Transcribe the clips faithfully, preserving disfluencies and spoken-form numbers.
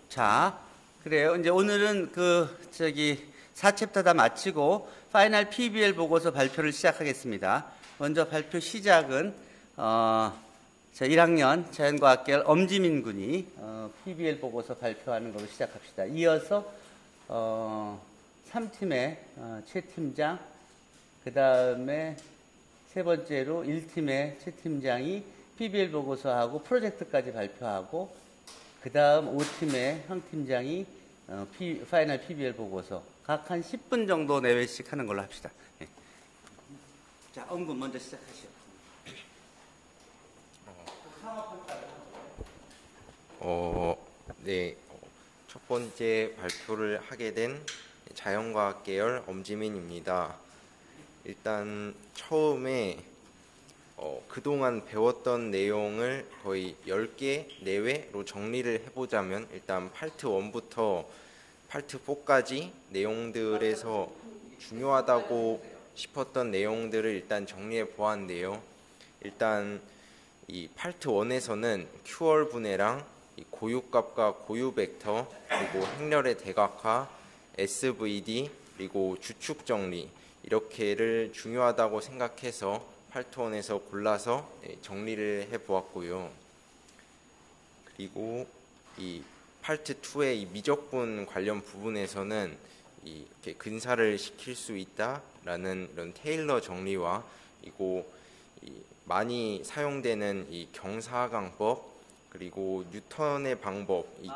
자, 그래요. 이제 오늘은 그 저기 사 챕터 다 마치고 파이널 피비엘 보고서 발표를 시작하겠습니다. 먼저 발표 시작은 어, 자, 일 학년 자연과학계열 엄지민 군이 어, 피비엘 보고서 발표하는 걸로 시작합시다. 이어서 어, 삼 팀의 어, 최 팀장, 그 다음에 세 번째로 일 팀의 최 팀장이 피비엘 보고서하고 프로젝트까지 발표하고, 그 다음 오 팀의 황 팀장이 어, 피, 파이널 피비엘 보고서 각 한 십 분 정도 내외씩 하는 걸로 합시다. 네. 자, 엄군 먼저 시작하시죠. 어, 네. 첫 번째 발표를 하게 된 자연과학 계열 엄지민입니다. 일단 처음에 어, 그동안 배웠던 내용을 거의 열 개 내외로 정리를 해보자면, 일단 파트 일부터 파트 사까지 내용들에서 중요하다고 싶었던 내용들을 일단 정리해 보았는데요. 일단 이 파트 일에서는 큐얼 분해랑 이 고유값과 고유 벡터, 그리고 행렬의 대각화, 에스브이디, 그리고 주축 정리, 이렇게를 중요하다고 생각해서 파트 일에서 골라서 정리를 해 보았고요. 그리고 이 파트 이의 이 미적분 관련 부분에서는 이 이렇게 근사를 시킬 수 있다라는 이런 테일러 정리와, 그리고 이 많이 사용되는 이 경사각법, 그리고 뉴턴의 방법, 이,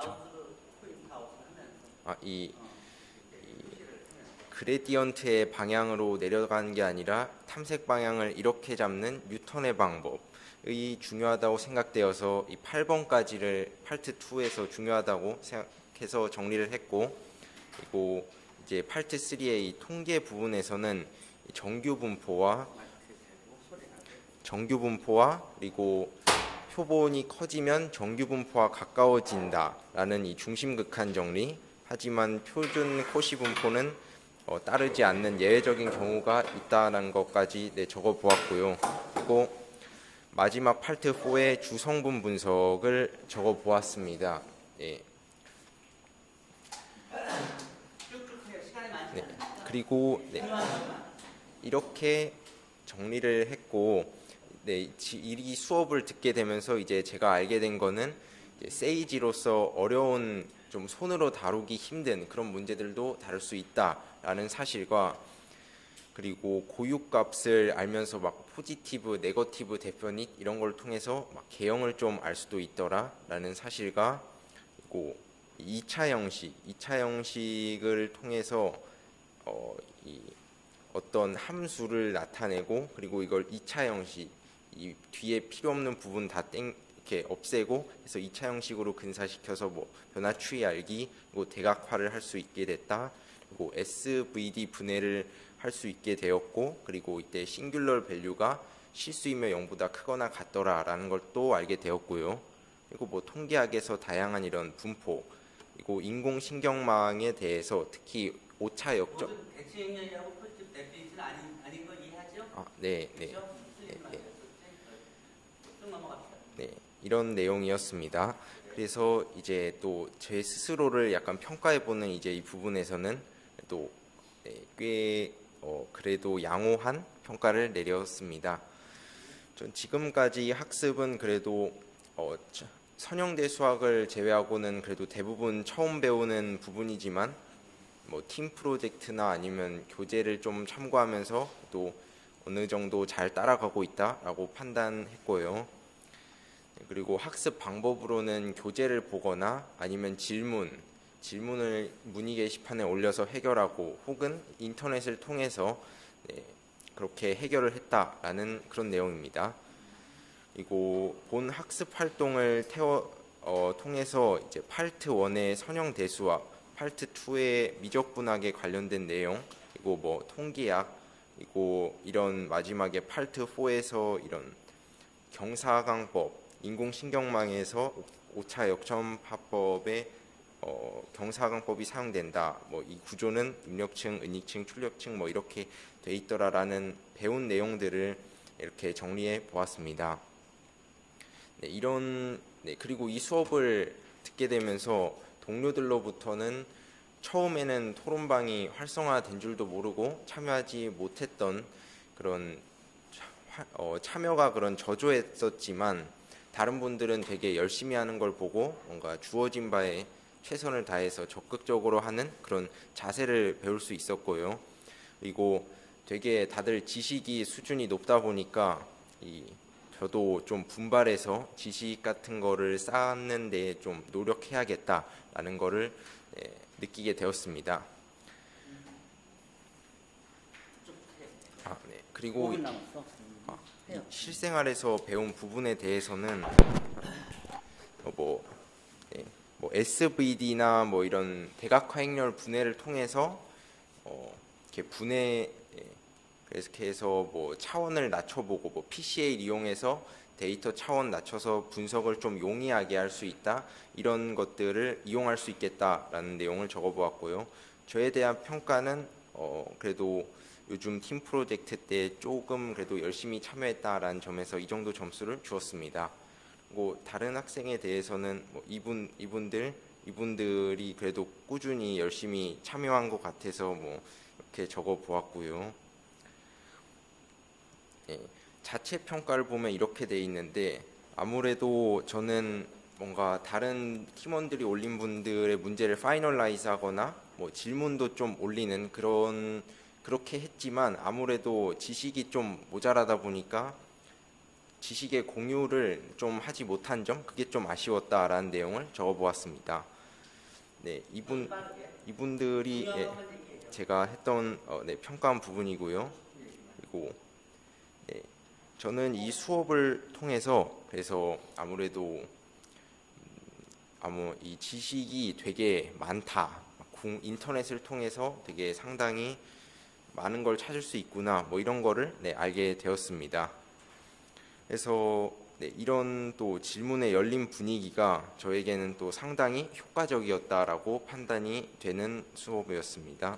아, 이, 이 그레디언트의 방향으로 내려가는 게 아니라 탐색 방향을 이렇게 잡는 뉴턴의 방법이 중요하다고 생각되어서 이 팔 번까지를 파트 이에서 중요하다고 생각해서 정리를 했고, 그리고 이제 파트 삼의 이 통계 부분에서는 정규 분포와 정규 분포와 그리고 표본이 커지면 정규 분포와 가까워진다라는 이 중심극한 정리, 하지만 표준 코시 분포는 어, 따르지 않는 예외적인 경우가 있다는 것까지 네, 적어 보았고요. 그리고 마지막 파트 사의 주성분 분석을 적어 보았습니다. 예. 네. 그리고 네. 이렇게 정리를 했고, 네, 이 수업을 듣게 되면서 이제 제가 알게 된 거는 세이지로서 어려운, 좀 손으로 다루기 힘든 그런 문제들도 다룰 수 있다라는 사실과, 그리고 고유값을 알면서 막 포지티브, 네거티브 데피닛 이런 걸 통해서 막 개형을 좀 알 수도 있더라라는 사실과, 그리고 이 차 형식, 이 차 형식을 통해서 어, 이 어떤 함수를 나타내고, 그리고 이걸 이 차 형식, 이 뒤에 필요 없는 부분 다 땡, 이렇게 없애고 해서 이 차 형식으로 근사시켜서 뭐 변화 추이 알기, 그리고 대각화를 할 수 있게 됐다. 그리고 에스브이디 분해를 할 수 있게 되었고, 그리고 이때 싱귤러 밸류가 실수이며 영보다 크거나 같더라라는 걸 또 알게 되었고요. 그리고 뭐 통계학에서 다양한 이런 분포, 그리고 인공신경망에 대해서 특히 오 차 역적 대칭행렬이하고 포지티브 데피니트는 아닌 아닌 거 이해하죠? 아, 네, 네. 그렇죠? 네, 네. 좀 넘어갑시다. 네. 이런 내용이었습니다. 그래서 이제 또 제 스스로를 약간 평가해보는 이제 이 부분에서는 또 꽤 어 그래도 양호한 평가를 내렸습니다. 전 지금까지 학습은 그래도 어 선형대 수학을 제외하고는 그래도 대부분 처음 배우는 부분이지만, 뭐 팀 프로젝트나 아니면 교재를 좀 참고하면서 또 어느 정도 잘 따라가고 있다라고 판단했고요. 그리고 학습 방법으로는 교재를 보거나 아니면 질문, 질문을 문의 게시판에 올려서 해결하고, 혹은 인터넷을 통해서 네, 그렇게 해결을 했다라는 그런 내용입니다. 그리고 본 학습 활동을 태워, 어, 통해서 이제 파트 일의 선형 대수와 파트 이의 미적분학에 관련된 내용, 그리고 뭐 통계학, 그리고 이런 마지막에 파트 사에서 이런 경사각법, 인공신경망에서 오 차 역점파법의 어, 경사각법이 사용된다. 뭐 이 구조는 입력층, 은익층, 출력층 뭐 이렇게 돼 있더라라는 배운 내용들을 이렇게 정리해 보았습니다. 네, 이런 네, 그리고 이 수업을 듣게 되면서 동료들로부터는 처음에는 토론방이 활성화된 줄도 모르고 참여하지 못했던 그런 어, 참여가 그런 저조했었지만 다른 분들은 되게 열심히 하는 걸 보고 뭔가 주어진 바에 최선을 다해서 적극적으로 하는 그런 자세를 배울 수 있었고요. 그리고 되게 다들 지식이 수준이 높다 보니까 이 저도 좀 분발해서 지식 같은 거를 쌓는 데 좀 노력해야겠다라는 거를 예, 느끼게 되었습니다. 아, 네. 그리고 오 분 남았어. 아, 이 실생활에서 배운 부분에 대해서는 어, 뭐, 네, 뭐 에스브이디나 뭐 이런 대각화 행렬 분해를 통해서 어, 이렇게 분해 예, 그래서 해서 뭐 차원을 낮춰보고 뭐 피씨에이를 이용해서 데이터 차원 낮춰서 분석을 좀 용이하게 할 수 있다, 이런 것들을 이용할 수 있겠다라는 내용을 적어보았고요. 저에 대한 평가는 어, 그래도 요즘 팀 프로젝트 때 조금 그래도 열심히 참여했다라는 점에서 이 정도 점수를 주었습니다. 그리고 다른 학생에 대해서는 뭐 이분 이분들 이분들이 그래도 꾸준히 열심히 참여한 것 같아서 뭐 이렇게 적어보았고요. 예, 자체 평가를 보면 이렇게 돼 있는데 아무래도 저는 뭔가 다른 팀원들이 올린 분들의 문제를 파이널라이즈 하거나 뭐 질문도 좀 올리는 그런 그렇게 했지만 아무래도 지식이 좀 모자라다 보니까 지식의 공유를 좀 하지 못한 점, 그게 좀 아쉬웠다라는 내용을 적어보았습니다. 네, 이분 이분들이 예, 제가 했던 어, 네, 평가한 부분이고요. 그리고 네, 저는 이 수업을 통해서 그래서 아무래도 음, 아무 이 지식이 되게 많다, 공, 인터넷을 통해서 되게 상당히 많은 걸 찾을 수 있구나, 뭐 이런 거를 네, 알게 되었습니다. 그래서 네, 이런 또 질문의 열린 분위기가 저에게는 또 상당히 효과적이었다라고 판단이 되는 수업이었습니다.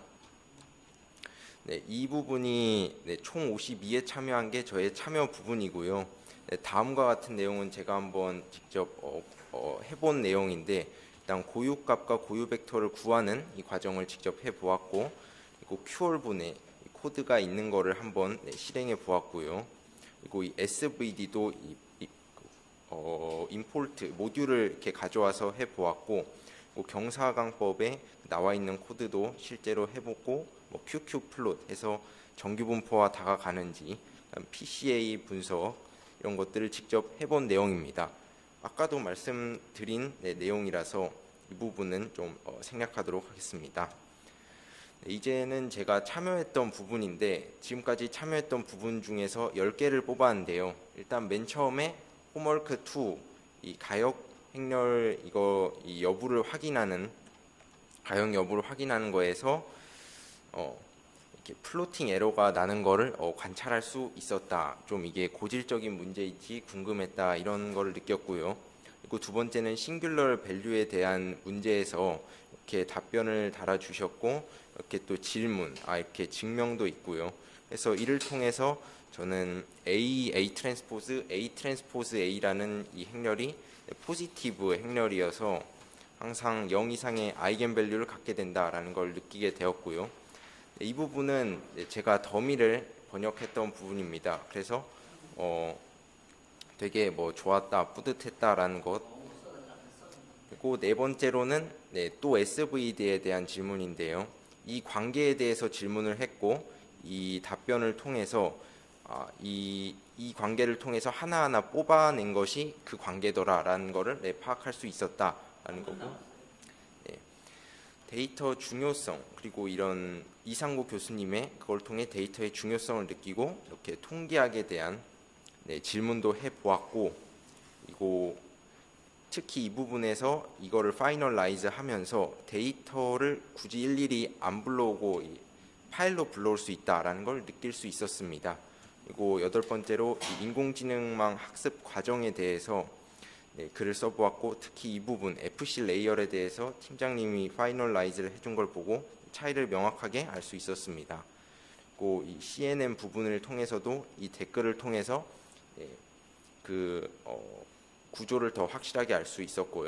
네, 이 부분이 네, 총 오십이 회 참여한 게 저의 참여 부분이고요. 네, 다음과 같은 내용은 제가 한번 직접 어, 어, 해본 내용인데, 일단 고유값과 고유 벡터를 구하는 이 과정을 직접 해보았고, 그리고 큐얼 분해 코드가 있는 거를 한번 네, 실행해 보았고요. 그리고 이 에스브이디도 이, 이, 어, 임포트 모듈을 이렇게 가져와서 해보았고, 뭐 경사강법에 나와 있는 코드도 실제로 해보고, 뭐 큐큐 플롯 해서 정규 분포와 다가가는지, 피씨에이 분석 이런 것들을 직접 해본 내용입니다. 아까도 말씀드린 네, 내용이라서 이 부분은 좀 어, 생략하도록 하겠습니다. 네, 이제는 제가 참여했던 부분인데 지금까지 참여했던 부분 중에서 열 개를 뽑았는데요. 일단 맨 처음에 홈워크 이, 이 가역 행렬 이거 이 여부를 확인하는 가역 여부를 확인하는 거에서 어, 이렇게 플로팅 에러가 나는 거를 어, 관찰할 수 있었다. 좀 이게 고질적인 문제인지 궁금했다, 이런 거를 느꼈고요. 그리고 두 번째는 싱귤러 밸류에 대한 문제에서 이렇게 답변을 달아주셨고, 이렇게 또 질문, 아 이렇게 증명도 있고요. 그래서 이를 통해서 저는 A, A 트랜스포즈, A 트랜스포즈 A라는 이 행렬이 포지티브 행렬이어서 항상 영 이상의 아이겐 밸류를 갖게 된다라는 걸 느끼게 되었고요. 이 부분은 제가 더미를 번역했던 부분입니다. 그래서 어 되게 뭐 좋았다, 뿌듯했다라는 것. 그리고 네 번째로는 네, 또 에스브이디에 대한 질문인데요. 이 관계에 대해서 질문을 했고, 이 답변을 통해서 아, 이, 이 관계를 통해서 하나하나 뽑아낸 것이 그 관계더라라는 것을 네, 파악할 수 있었다라는 거고, 네, 데이터 중요성, 그리고 이런 이상구 교수님의 그걸 통해 데이터의 중요성을 느끼고 이렇게 통계학에 대한 네, 질문도 해보았고, 그리고 특히 이 부분에서 이거를 파이널라이즈 하면서 데이터를 굳이 일일이 안 불러오고 파일로 불러올 수 있다라는 걸 느낄 수 있었습니다. 그리고 여덟 번째로 인공지능망 학습 과정에 대해서 네, 글을 써보았고, 특히 이 부분 에프씨 레이어에 대해서 팀장님이 파이널라이즈를 해준 걸 보고 차이를 명확하게 알 수 있었습니다. 그리고 이 씨엔엔 부분을 통해서도 이 댓글을 통해서 네, 그 어, 구조를 더 확실하게 알 수 있었고요.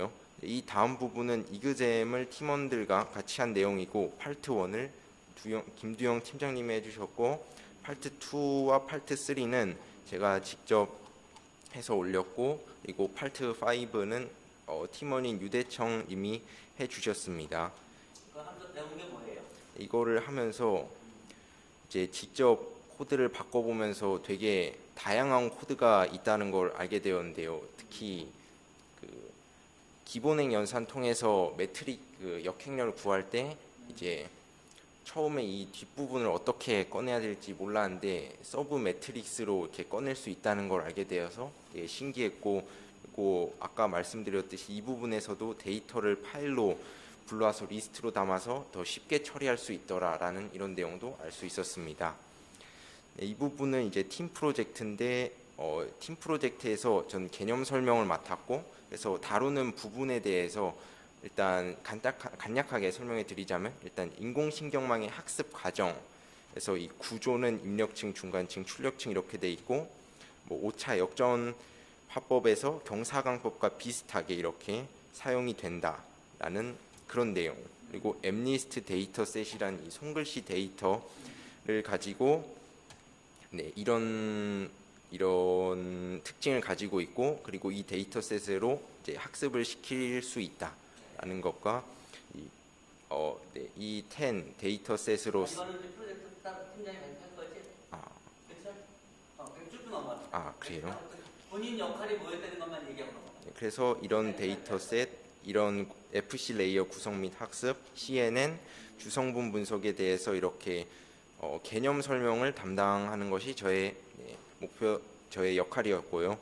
이 다음 부분은 이그잼을 팀원들과 같이 한 내용이고 파트 일을 두영, 김두영 팀장님이 해주셨고 파트 이와 파트 삼은 제가 직접 해서 올렸고 그리고 파트 오는 어, 팀원인 유대청 님이 해주셨습니다. 그 하면서 배운 게 뭐예요? 이거를 하면서 이제 직접 코드를 바꿔보면서 되게 다양한 코드가 있다는 걸 알게 되었는데요. 특히 그 기본행 연산 통해서 매트릭 그 역행렬을 구할 때 이제 처음에 이 뒷부분을 어떻게 꺼내야 될지 몰랐는데 서브 매트릭스로 이렇게 꺼낼 수 있다는 걸 알게 되어서 되게 신기했고, 그리고 아까 말씀드렸듯이 이 부분에서도 데이터를 파일로 불러와서 리스트로 담아서 더 쉽게 처리할 수 있더라라는 이런 내용도 알 수 있었습니다. 네, 이 부분은 이제 팀 프로젝트인데 어, 팀 프로젝트에서 전 개념 설명을 맡았고, 그래서 다루는 부분에 대해서 일단 간략, 간략하게 설명해 드리자면, 일단 인공신경망의 학습 과정에서 이 구조는 입력층, 중간층, 출력층 이렇게 돼 있고, 뭐 오 차 역전 화법에서 경사광법과 비슷하게 이렇게 사용이 된다라는 그런 내용, 그리고 엠리스트 데이터셋이라는 이 손글씨 데이터를 가지고 네, 이런 이런 특징을 가지고 있고, 그리고 이 데이터셋으로 이제 학습을 시킬 수 있다라는 것과 이, 어, 네, 이 텐 데이터셋으로 이거는 이제 프로젝트 따로 팀장이 발표한 거지? 아, 그렇죠? 어, 그냥 쭉 넘어가. 아 그래요? 본인 역할이 뭐였다는 것만 얘기하고 넘어가. 네, 그래서 이런 데이터셋, 이런 에프씨 레이어 구성 및 학습, 씨엔엔, 주성분 분석에 대해서 이렇게 어, 개념 설명을 담당하는 것이 저의 네, 목표, 저의 역할이었고요.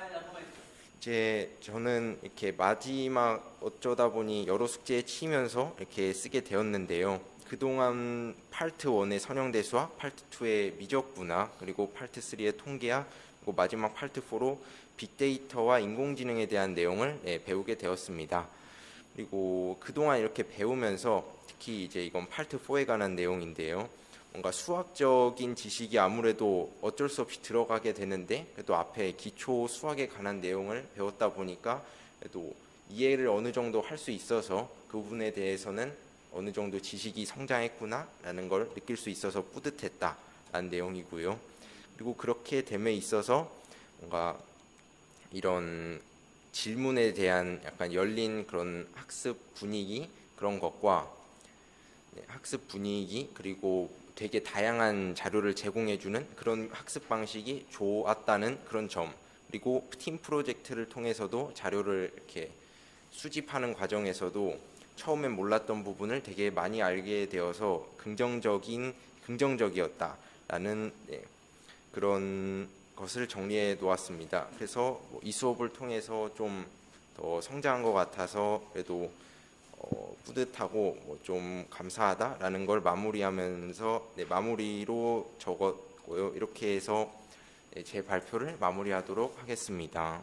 이제 저는 이렇게 마지막 어쩌다 보니 여러 숙제에 치면서 이렇게 쓰게 되었는데요. 그동안 파트 일의 선형대 수학, 파트 이의 미적 분학, 그리고 파트 삼의 통계학, 그리고 마지막 파트 사로 빅데이터와 인공지능에 대한 내용을 네, 배우게 되었습니다. 그리고 그동안 이렇게 배우면서 특히 이제 이건 파트 사에 관한 내용인데요. 뭔가 수학적인 지식이 아무래도 어쩔 수 없이 들어가게 되는데, 그래도 앞에 기초 수학에 관한 내용을 배웠다 보니까 그래도 이해를 어느 정도 할 수 있어서 그 부분에 대해서는 어느 정도 지식이 성장했구나라는 걸 느낄 수 있어서 뿌듯했다라는 내용이고요. 그리고 그렇게 됨에 있어서 뭔가 이런 질문에 대한 약간 열린 그런 학습 분위기, 그런 것과 네, 학습 분위기, 그리고 되게 다양한 자료를 제공해주는 그런 학습 방식이 좋았다는 그런 점, 그리고 팀 프로젝트를 통해서도 자료를 이렇게 수집하는 과정에서도 처음엔 몰랐던 부분을 되게 많이 알게 되어서 긍정적인 긍정적이었다라는 네, 그런 것을 정리해 놓았습니다. 그래서 뭐 이 수업을 통해서 좀 더 성장한 것 같아서 그래도 어, 뿌듯하고 뭐 좀 감사하다라는 걸 마무리하면서 네, 마무리로 적었고요. 이렇게 해서 네, 제 발표를 마무리하도록 하겠습니다.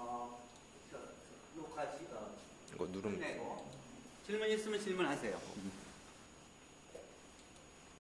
이거 누르면 질문 있으면 질문하세요.